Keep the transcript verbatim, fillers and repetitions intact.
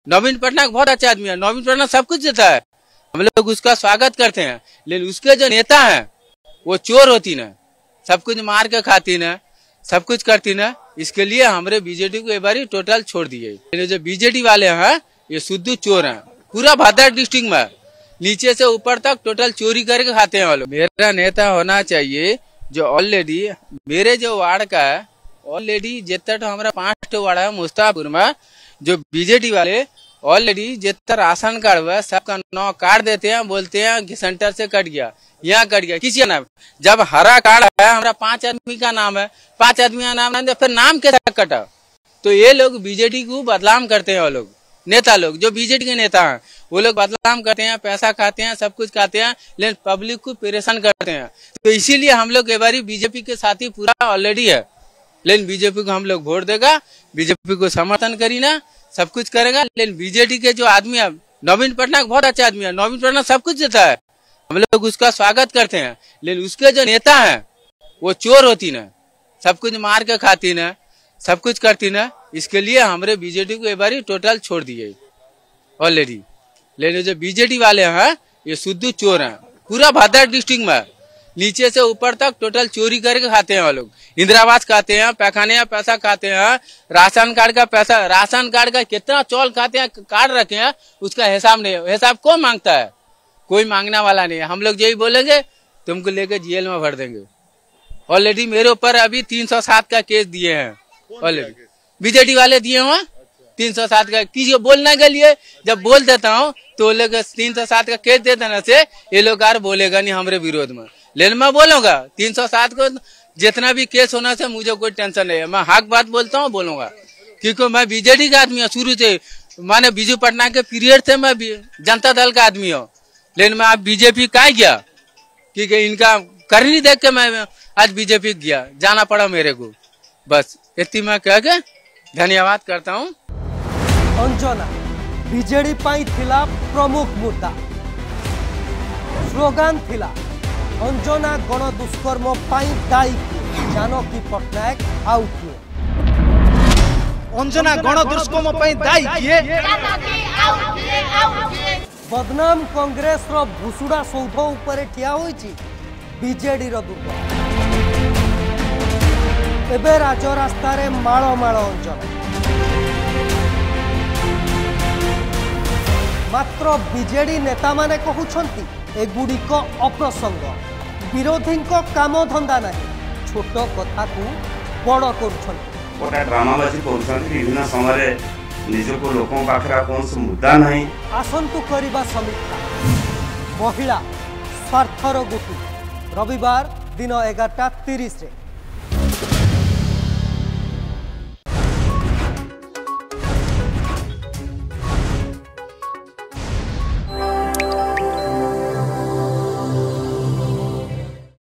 नवीन पटनायक बहुत अच्छा आदमी है, नवीन पटनायक सब कुछ देता है, हम लोग उसका स्वागत करते हैं। लेकिन उसके जो नेता हैं वो चोर होती ना, सब कुछ मार के खाती ना, सब कुछ करती ना। इसके लिए हमारे बीजेडी को एक बार टोटल छोड़ दिए। जो बीजेडी वाले हैं ये शुद्ध चोर हैं, पूरा भद्रा डिस्ट्रिक्ट में नीचे से ऊपर तक टोटल चोरी करके खाते हैं वालों। मेरा नेता होना चाहिए जो ऑलरेडी मेरे जो वार्ड का है, ऑलरेडी जितना हमारा पांच वार्ड है मुस्तापुर में, जो बीजेडी वाले ऑलरेडी जितना राशन कार्ड हुआ सबका नौ कार्ड देते हैं, बोलते हैं कि सेंटर से कट गया, यहाँ कट गया, किसी का नाम। जब हरा कार्ड है हमारा पांच आदमी का नाम है, पांच आदमी का नाम है, फिर नाम कैसे कटा? तो ये लोग बीजेडी को बदनाम करते हैं। वो लोग नेता लोग जो बीजेडी के नेता हैं वो लोग बदनाम करते हैं, पैसा खाते हैं, सब कुछ खाते हैं, लेकिन पब्लिक को परेशान करते हैं। तो इसीलिए हम लोग एक बार बीजेपी के साथी पूरा ऑलरेडी है, लेकिन बीजेपी को हम लोग वोट देगा, बीजेपी को समर्थन करी ना, सब कुछ करेगा। लेकिन बीजेडी के जो आदमी है, नवीन पटनायक बहुत अच्छा आदमी है, नवीन पटनायक सब कुछ देता है, हम लोग उसका स्वागत करते हैं। लेकिन उसके जो नेता हैं वो चोर होती ना, सब कुछ मार के खाती ना, सब कुछ करती ना। इसके लिए हमारे बीजेडी को एक बार टोटल छोड़ दिए ऑलरेडी। लेकिन जो बीजेडी वाले हैं ये शुद्ध चोर हैं, पूरा भद्रा डिस्ट्रिक्ट में नीचे से ऊपर तक टोटल चोरी करके खाते हैं। वो लोग इंदिरा आवास खाते हैं, पैखाने का पैसा खाते हैं, राशन कार्ड का पैसा, राशन कार्ड का कितना चौल खाते हैं, कार्ड रखे हैं, उसका हिसाब नहीं है। हिसाब कौन मांगता है? कोई मांगने वाला नहीं है। हम लोग यही बोलेंगे तुमको लेके जेल में भर देंगे। ऑलरेडी मेरे ऊपर अभी तीन सौ सात का केस दिए हैं, ऑलरेडी बीजेडी वाले दिए हुआ तीन सौ सात का। किसी को बोलने के लिए जब बोल देता हूँ तो लोग तीन सौ सात का केस दे देने से ये लोग यार बोलेगा नहीं हमारे विरोध में। लेकिन मैं बोलूंगा तीन सौ सात को जितना भी केस होना से मुझे कोई टेंशन नहीं है, मैं हक बात बोलता हूँ, बोलूंगा। क्योंकि मैं बीजेडी का आदमी हूँ शुरू से, माने बीजू पटनायक के पीरियड से मैं जनता दल का आदमी हूँ। लेकिन मैं अब बीजेपी का गया क्योंकि इनका करनी देख के मैं आज बीजेपी गया, जाना पड़ा मेरे को। बस इतनी मैं कह के धन्यवाद करता हूँ। अंजना बीजेडी पाई थिला प्रमुख मुद्दा, स्लोगान थिला अंजना गण दुष्कर्म पाई दायी किए जानकी पटनायक आउ किए। अंजना गण दुष्कर्म पाई दायी किए, बदनाम कांग्रेस रो भुसुड़ा सौध उपरे ठिया होईची बीजेडी रो दुर्ग। एबे राजरास्ता रे माळ माळ अंजना, मात्र बीजेडी नेता माने कहउछंती एगुड़िक अप्रसंग, विरोधी काम धंदा नहीं, छोट कथा को बड़ करुछंती, गोटे ड्रामाबाजी करुछंती। विभिन्न समय निजको लोकों पाखरा कौन से मुद्दा नहीं। आसंतु करिबा समीक्षा महिला स्वार्थर गुटु रविवार दिन एगारटा तीस रे।